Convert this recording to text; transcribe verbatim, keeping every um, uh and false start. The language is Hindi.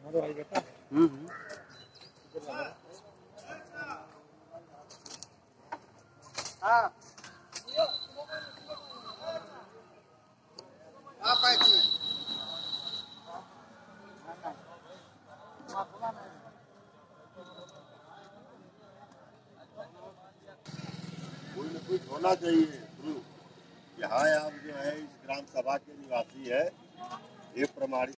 हम्म हम्म। हाँ कोई न कुछ होना चाहिए प्रूफ। यहाँ आप जो है इस ग्राम सभा के निवासी है, ये प्रमाणित